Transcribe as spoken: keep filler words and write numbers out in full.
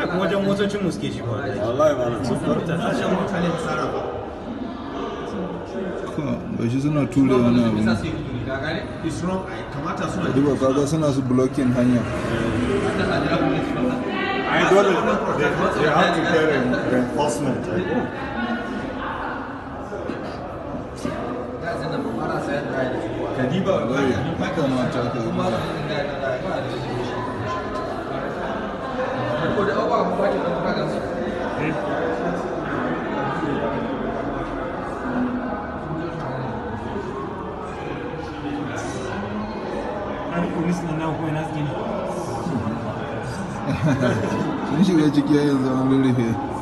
kuma wajen motocin mu suke shiga wallahi ba na tashin mutane da sarrafa ba shi suna ture wani abu duba kaga suna su blocking hanya I don't know. They, they have to get reinforcement. Kadiba kamata ka sun shiga ciki yanzu an rurrufe